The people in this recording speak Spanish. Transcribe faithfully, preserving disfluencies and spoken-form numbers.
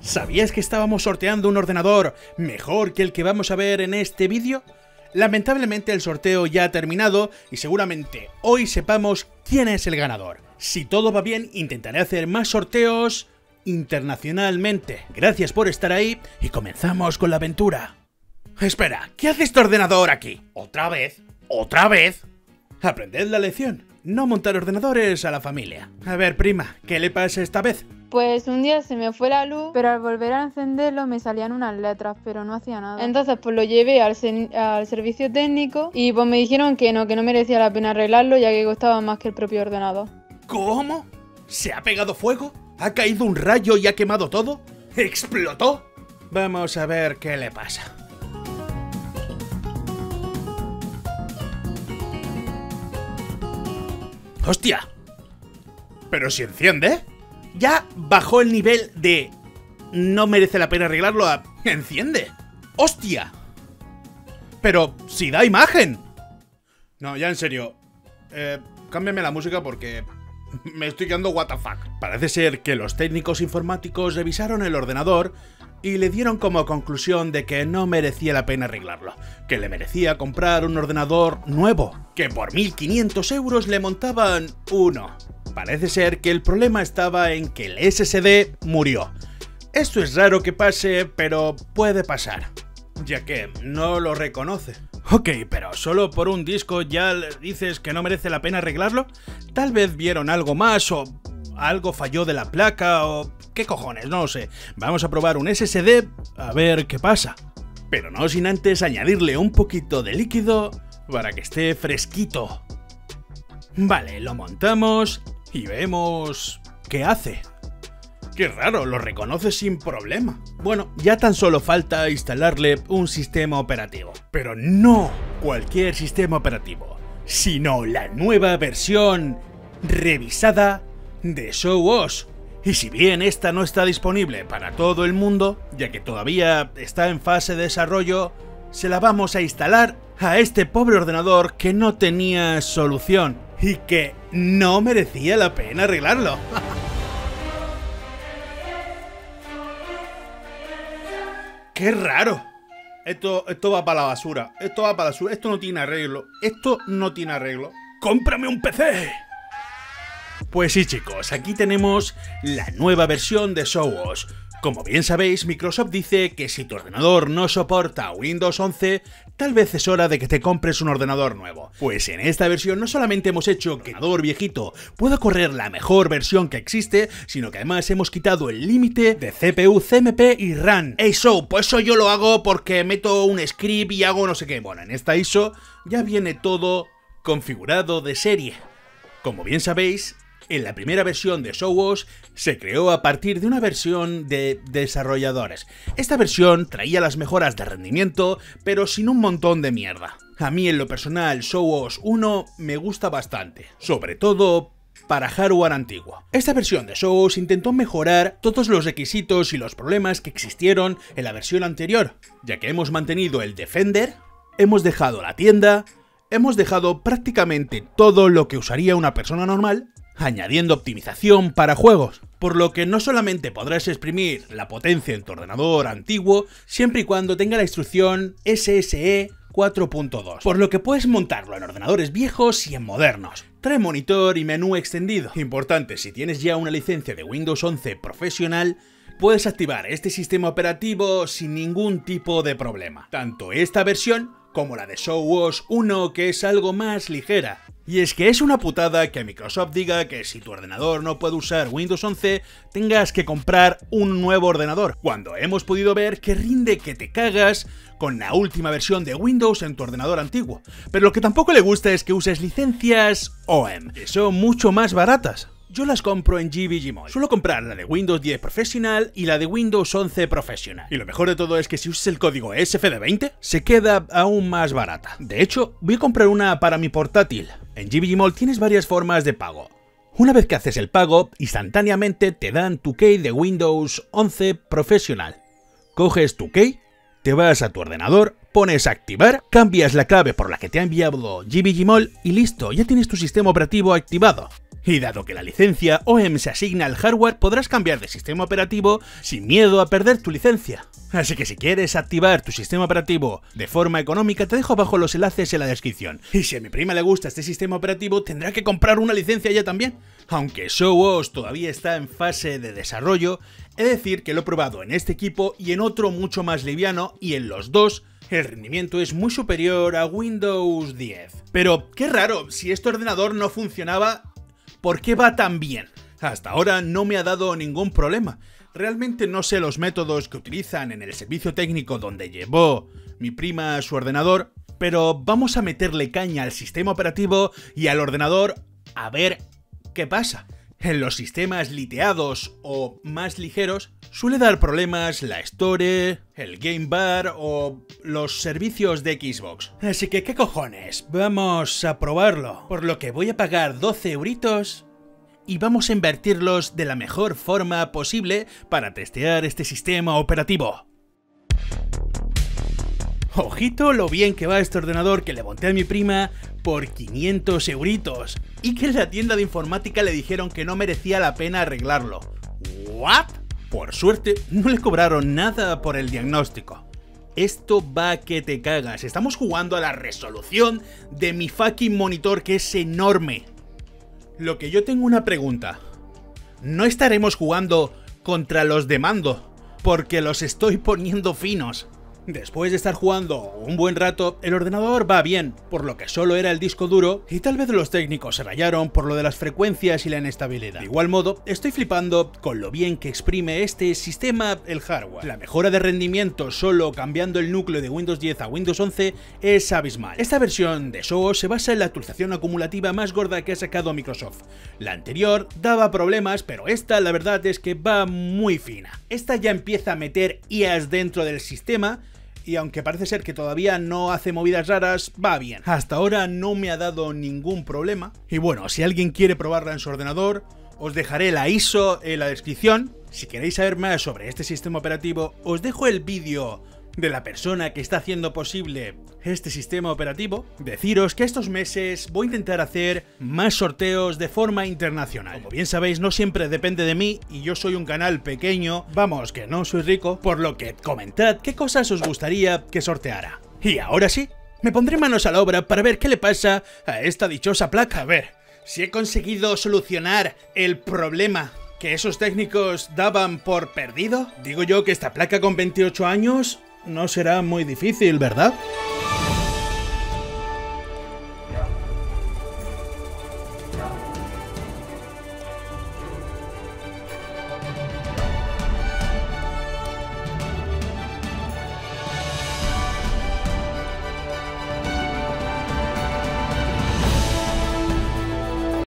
¿Sabías que estábamos sorteando un ordenador mejor que el que vamos a ver en este vídeo? Lamentablemente el sorteo ya ha terminado y seguramente hoy sepamos quién es el ganador. Si todo va bien, intentaré hacer más sorteos internacionalmente. Gracias por estar ahí y comenzamos con la aventura. Espera, ¿qué hace este ordenador aquí? ¿Otra vez? ¿Otra vez? Aprended la lección. No montar ordenadores a la familia. A ver, prima, ¿qué le pasa esta vez? Pues un día se me fue la luz, pero al volver a encenderlo me salían unas letras, pero no hacía nada. Entonces pues lo llevé al, al servicio técnico y pues me dijeron que no, que no merecía la pena arreglarlo ya que costaba más que el propio ordenador. ¿Cómo? ¿Se ha pegado fuego? ¿Ha caído un rayo y ha quemado todo? ¿Explotó? Vamos a ver qué le pasa. ¡Hostia! ¿Pero si enciende? Ya bajó el nivel de no merece la pena arreglarlo a enciende. ¡Hostia! Pero si da imagen. No, ya en serio. Eh, cámbiame la música porque me estoy quedando what the fuck. Parece ser que los técnicos informáticos revisaron el ordenador y le dieron como conclusión de que no merecía la pena arreglarlo, que le merecía comprar un ordenador nuevo, que por mil quinientos euros le montaban uno. Parece ser que el problema estaba en que el ese ese de murió. Esto es raro que pase, pero puede pasar, ya que no lo reconoce. Ok, pero solo por un disco ya le dices que no merece la pena arreglarlo. Tal vez vieron algo más o algo falló de la placa o qué cojones, no lo sé. Vamos a probar un ese ese de a ver qué pasa. Pero no sin antes añadirle un poquito de líquido para que esté fresquito. Vale, lo montamos y vemos qué hace. Qué raro, lo reconoce sin problema. Bueno, ya tan solo falta instalarle un sistema operativo. Pero no cualquier sistema operativo, sino la nueva versión revisada de SOWOS. Y si bien esta no está disponible para todo el mundo, ya que todavía está en fase de desarrollo, se la vamos a instalar a este pobre ordenador que no tenía solución y que no merecía la pena arreglarlo. ¡Qué raro! Esto, esto va para la basura. Esto va para la basura. Esto no tiene arreglo. Esto no tiene arreglo. ¡Cómprame un P C! Pues sí, chicos, aquí tenemos la nueva versión de SOWOS. Como bien sabéis, Microsoft dice que si tu ordenador no soporta Windows once, tal vez es hora de que te compres un ordenador nuevo. Pues en esta versión no solamente hemos hecho que el ordenador viejito pueda correr la mejor versión que existe, sino que además hemos quitado el límite de C P U, C M P y RAM. Ey, so, pues eso yo lo hago porque meto un script y hago no sé qué. Bueno, en esta I S O ya viene todo configurado de serie. Como bien sabéis, en la primera versión de SOWOS se creó a partir de una versión de desarrolladores. Esta versión traía las mejoras de rendimiento, pero sin un montón de mierda. A mí en lo personal SOWOS uno me gusta bastante, sobre todo para hardware antiguo. Esta versión de SOWOS intentó mejorar todos los requisitos y los problemas que existieron en la versión anterior, ya que hemos mantenido el Defender, hemos dejado la tienda, hemos dejado prácticamente todo lo que usaría una persona normal, añadiendo optimización para juegos, por lo que no solamente podrás exprimir la potencia en tu ordenador antiguo, siempre y cuando tenga la instrucción S S E cuatro punto dos, por lo que puedes montarlo en ordenadores viejos y en modernos. Trae monitor y menú extendido. Importante, si tienes ya una licencia de Windows once profesional, puedes activar este sistema operativo sin ningún tipo de problema. Tanto esta versión como la de SOWOS uno, que es algo más ligera. Y es que es una putada que Microsoft diga que si tu ordenador no puede usar Windows once, tengas que comprar un nuevo ordenador, cuando hemos podido ver que rinde que te cagas con la última versión de Windows en tu ordenador antiguo. Pero lo que tampoco le gusta es que uses licencias O E M, que son mucho más baratas. Yo las compro en G B G Mall. Suelo comprar la de Windows diez Professional y la de Windows once Professional. Y lo mejor de todo es que si usas el código S F D veinte, se queda aún más barata. De hecho, voy a comprar una para mi portátil. En G B G Mall tienes varias formas de pago. Una vez que haces el pago, instantáneamente te dan tu key de Windows once Professional. Coges tu key, te vas a tu ordenador, pones activar, cambias la clave por la que te ha enviado G B G Mall y listo, ya tienes tu sistema operativo activado. Y dado que la licencia O E M se asigna al hardware, podrás cambiar de sistema operativo sin miedo a perder tu licencia. Así que si quieres activar tu sistema operativo de forma económica, te dejo abajo los enlaces en la descripción. Y si a mi prima le gusta este sistema operativo, tendrá que comprar una licencia ya también. Aunque SOWOS todavía está en fase de desarrollo, he de decir que lo he probado en este equipo y en otro mucho más liviano, y en los dos el rendimiento es muy superior a Windows diez. Pero qué raro, si este ordenador no funcionaba, ¿por qué va tan bien? Hasta ahora no me ha dado ningún problema. Realmente no sé los métodos que utilizan en el servicio técnico donde llevó mi prima su ordenador, pero vamos a meterle caña al sistema operativo y al ordenador a ver qué pasa. En los sistemas liteados o más ligeros suele dar problemas la Store, el Game Bar o los servicios de Xbox. Así que, ¿qué cojones? Vamos a probarlo. Por lo que voy a pagar doce euritos y vamos a invertirlos de la mejor forma posible para testear este sistema operativo. Ojito lo bien que va este ordenador que le monté a mi prima por quinientos euritos y que en la tienda de informática le dijeron que no merecía la pena arreglarlo. ¿What? Por suerte no le cobraron nada por el diagnóstico. Esto va que te cagas. Estamos jugando a la resolución de mi fucking monitor, que es enorme. Lo que yo tengo una pregunta. ¿No estaremos jugando contra los de mando? Porque los estoy poniendo finos. Después de estar jugando un buen rato, el ordenador va bien, por lo que solo era el disco duro, y tal vez los técnicos se rayaron por lo de las frecuencias y la inestabilidad. De igual modo, estoy flipando con lo bien que exprime este sistema el hardware. La mejora de rendimiento solo cambiando el núcleo de Windows diez a Windows once es abismal. Esta versión de SOWOS se basa en la actualización acumulativa más gorda que ha sacado Microsoft. La anterior daba problemas, pero esta la verdad es que va muy fina. Esta ya empieza a meter I As dentro del sistema, y aunque parece ser que todavía no hace movidas raras, va bien. Hasta ahora no me ha dado ningún problema. Y bueno, si alguien quiere probarla en su ordenador, os dejaré la I S O en la descripción. Si queréis saber más sobre este sistema operativo, os dejo el vídeo de la persona que está haciendo posible este sistema operativo. Deciros que estos meses voy a intentar hacer más sorteos de forma internacional. Como bien sabéis, no siempre depende de mí y yo soy un canal pequeño, vamos, que no soy rico, por lo que comentad qué cosas os gustaría que sorteara. Y ahora sí, me pondré manos a la obra para ver qué le pasa a esta dichosa placa. A ver, si he conseguido solucionar el problema que esos técnicos daban por perdido. Digo yo que esta placa con veintiocho años no será muy difícil, ¿verdad?